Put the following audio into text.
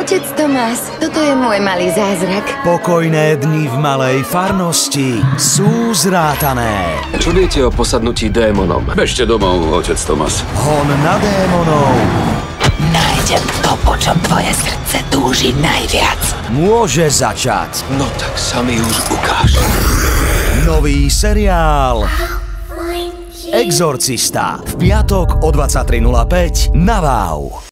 Otec Tomás, toto je môj malý zázrak. Pokojné dni v malej farnosti sú zrátané. Čo viete o posadnutí démonom? Bežte domov, otec Tomas. Hon na démonov Nájdem to, po čom tvoje srdce túži najviac. môže začať. No tak sa mi už ukáž. Nový seriál Exorcista v piatok o 23:05 na Wow.